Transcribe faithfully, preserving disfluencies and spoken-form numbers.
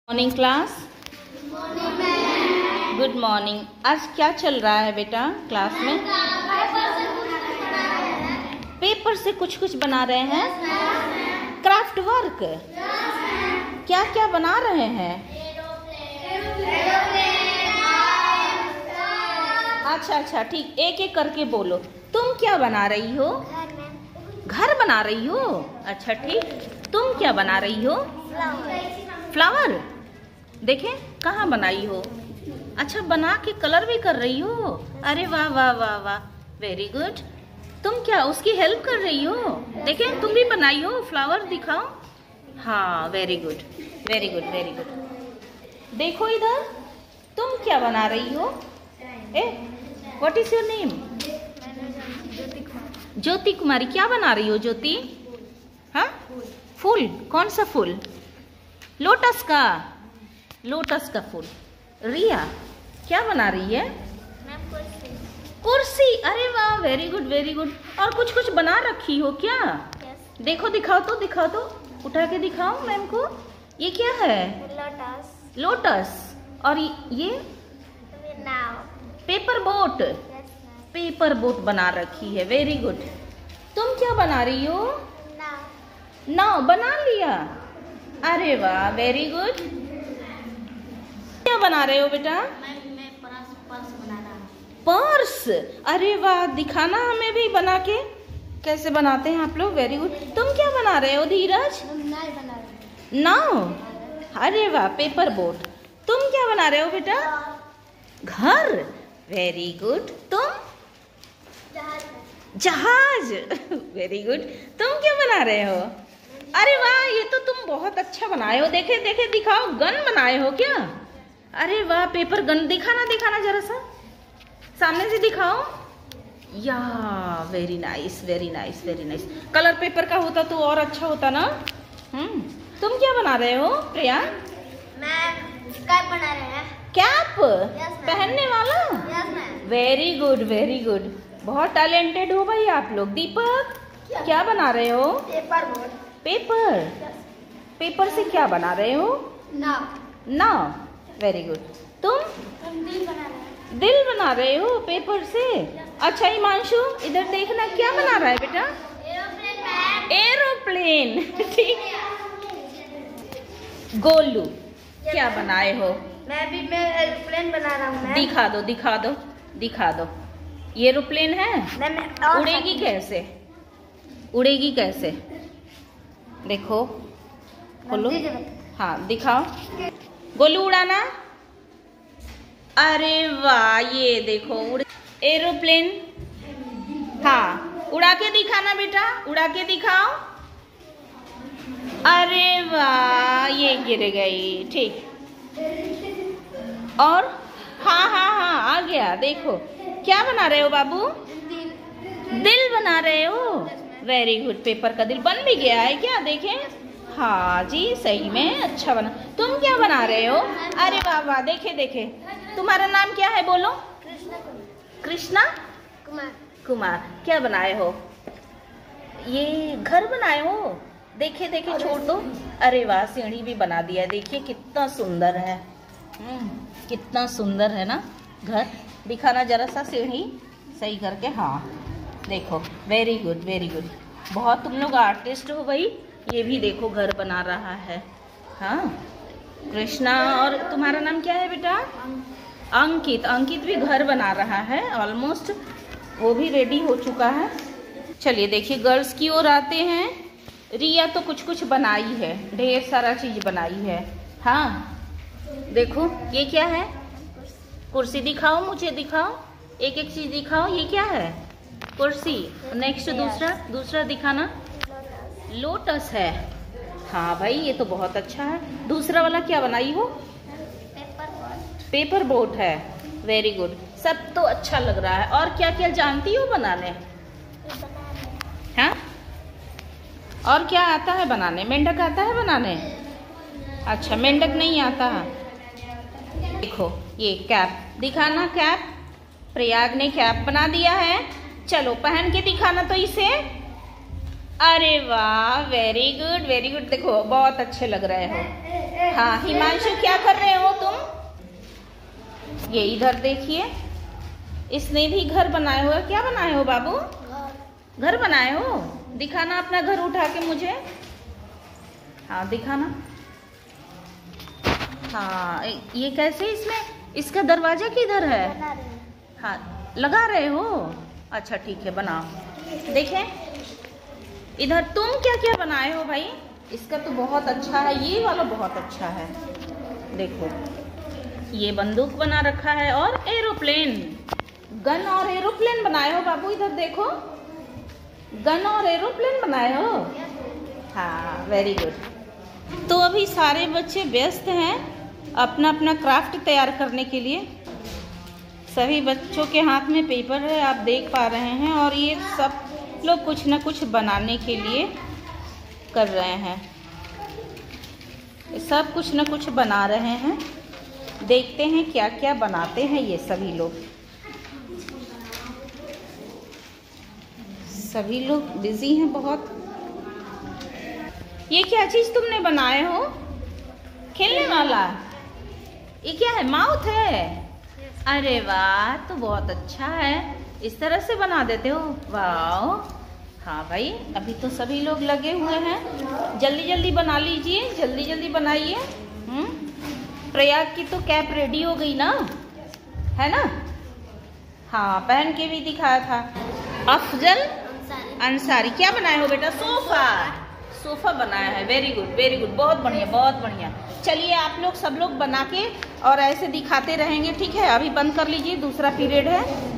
Morning class. Good morning. आज क्या चल रहा है बेटा क्लास में? पेपर से कुछ कुछ बना रहे हैं। Craft work. क्या क्या बना रहे हैं? अच्छा अच्छा ठीक, एक एक करके बोलो। तुम क्या बना रही हो? घर बना रही हो। अच्छा ठीक, तुम क्या बना रही हो? फ्लावर। देखें कहाँ बनाई हो? अच्छा, बना के कलर भी कर रही हो। अरे वाह वाह वाह वाह, वेरी गुड। तुम क्या उसकी हेल्प कर रही हो? देखें तुम भी बनाई हो फ्लावर, दिखाओ। हाँ very good very good very good. देखो इधर, तुम क्या बना रही हो? ए what is your name? Jyoti Kumari. क्या बना रही हो ज्योति? हाँ, फूल। कौन सा फूल? लोटस का। लोटस का फूल। रिया क्या बना रही है? कुर्सी। अरे वाह, वेरी गुड वेरी गुड। और कुछ कुछ बना रखी हो क्या? yes. देखो, दिखाओ तो, दिखाओ तो, उठा के दिखाओ मैम को। ये क्या है? लोटस। लोटस। और ये नाव। Paper boat. yes, paper boat बना रखी है, वेरी गुड। तुम क्या बना रही हो? नाव। नाव बना लिया। अरे वाह, वेरी गुड। क्या बना रहे हो बेटा? मैं मैं पर्स पर्स बना रहा हूँ। पर्स। अरे वाह, दिखाना हमें भी बना के, कैसे बनाते हैं आप लोग। Very good. तुम क्या बना रहे हो धीरज? नाव बना रहा हूँ। नाव। अरे वाह, पेपर बोट। तुम क्या बना रहे हो बेटा? घर। Very good. तुम? जहाज। Very good. तुम क्या बना रहे हो? अरे वाह, ये तो तुम बहुत अच्छा बनाए हो। देखे देखे, दिखाओ। गन बनाए हो क्या? अरे वाह, पेपर गन। दिखाना दिखाना जरा सा, सामने से दिखाओ। या very nice very nice very nice. Colour paper का होता तो और अच्छा होता ना। हम्म तुम क्या बना रहे हो प्रिया? मैं कैप बना रहे हैं। कैप। yes, पहनने वाला। yes, very good very good. बहुत टैलेंटेड हो भाई आप लोग। दीपक क्या, क्या बना रहे हो? Paper boat. पेपर। पेपर से क्या बना रहे हो? नाव। नाव। Very good. तुम? हम दिल बना रहे हैं। दिल बना रहे हो पेपर से। अच्छा हिमांशु, इधर देखना, क्या बना रहा है बेटा? एरोप्लेन। एरोप्लेन। ठीक। गोलू क्या बनाए हो? मैं भी मैं एरोप्लेन बना रहा हूँ। दिखा दो दिखा दो दिखा दो। ये एरोप्लेन है। मैं, मैं उड़ेगी कैसे? उड़ेगी कैसे? देखो, खोलो। हाँ दिखाओ। गोलू उड़ाना। अरे वाह, ये देखो उड़ एरोप्लेन। हाँ, उड़ा के दिखाना बेटा, उड़ा के दिखाओ। अरे वाह, ये गिर गई। ठीक। और हाँ हाँ हाँ, आ गया। देखो क्या बना रहे हो बाबू? दिल बना रहे हो। Very good. पेपर का दिल बन भी गया है क्या? देखें। हाँ जी, सही में अच्छा बना। तुम क्या बना रहे हो? अरे वाह वाह, देखे देखे। तुम्हारा नाम क्या है बोलो? कृष्णा कृष्णा कुमार। कुमार। क्या बनाए हो? ये घर बनाए हो। देखे देखे, छोड़ दो। अरे वाह, सीढ़ी भी बना दिया। देखिए कितना सुंदर है। हम्म कितना सुंदर है ना घर। दिखाना जरा सा सीढ़ी सही करके। हाँ देखो, वेरी गुड वेरी गुड। बहुत तुम लोग आर्टिस्ट हो भाई। ये भी देखो घर बना रहा है। हाँ कृष्णा। और तुम्हारा नाम क्या है बेटा? अंकित। अंकित भी घर बना रहा है। ऑलमोस्ट वो भी रेडी हो चुका है। चलिए देखिए, गर्ल्स की ओर आते हैं। रिया तो कुछ कुछ बनाई है, ढेर सारा चीज बनाई है। हाँ देखो, ये क्या है? कुर्सी। दिखाओ, मुझे दिखाओ, एक एक चीज दिखाओ। ये क्या है? कुर्सी। नेक्स्ट दूसरा दूसरा दिखाना। लोटस है। हाँ भाई, ये तो बहुत अच्छा है। दूसरा वाला क्या बनाई हो? Paper boat. पेपर बोट है। Very good. सब तो अच्छा लग रहा है। और क्या क्या जानती हो बनाने? हाँ, और क्या आता है बनाने? मेंढक आता है बनाने? अच्छा, मेंढक नहीं आता। देखो ये कैप। दिखाना कैप। प्रयाग ने कैप बना दिया है। चलो पहन के दिखाना तो इसे। अरे वाह, वेरी गुड वेरी गुड। देखो बहुत अच्छे लग रहे हो। हाँ हिमांशु, क्या कर रहे हो तुम? ये इधर देखिए, इसने भी घर बनाया हुआ। क्या बनाए हो बाबू? घर बनाए हो? दिखाना अपना घर उठा के मुझे। हाँ दिखाना। हाँ ये कैसे, इसमें इसका दरवाजा किधर है? हाँ लगा रहे हो? अच्छा ठीक है, बनाओ। देखें इधर तुम क्या क्या बनाए हो भाई? इसका तो बहुत अच्छा है, ये वाला बहुत अच्छा है। देखो ये बंदूक बना रखा है और एरोप्लेन, गन और एरोप्लेन बनाए हो बाबू। इधर देखो, गन और एरोप्लेन बनाए हो। हाँ वेरी गुड। तो अभी सारे बच्चे व्यस्त हैं अपना अपना क्राफ्ट तैयार करने के लिए। सभी बच्चों के हाथ में पेपर है, आप देख पा रहे हैं, और ये सब लोग कुछ ना कुछ बनाने के लिए कर रहे हैं। सब कुछ ना कुछ बना रहे हैं। देखते हैं क्या क्या बनाते हैं ये सभी लोग। सभी लोग बिजी हैं बहुत। ये क्या चीज तुमने बनाए हो? खेलने वाला? ये क्या है? माउथ है? अरे वाह, तो बहुत अच्छा है। इस तरह से बना देते हो? वाह। हाँ भाई, अभी तो सभी लोग लगे हुए हैं। जल्दी जल्दी बना लीजिए, जल्दी जल्दी बनाइए। हम्म प्रयाग की तो कैप रेडी हो गई ना, है ना? हाँ पहन के भी दिखाया था। अफजल अंसारी, क्या बनाए हो बेटा? सोफा, सोफा बनाया है। वेरी गुड वेरी गुड, बहुत बढ़िया बहुत बढ़िया। चलिए आप लोग सब लोग बना के और ऐसे दिखाते रहेंगे, ठीक है? अभी बंद कर लीजिए, दूसरा पीरियड है।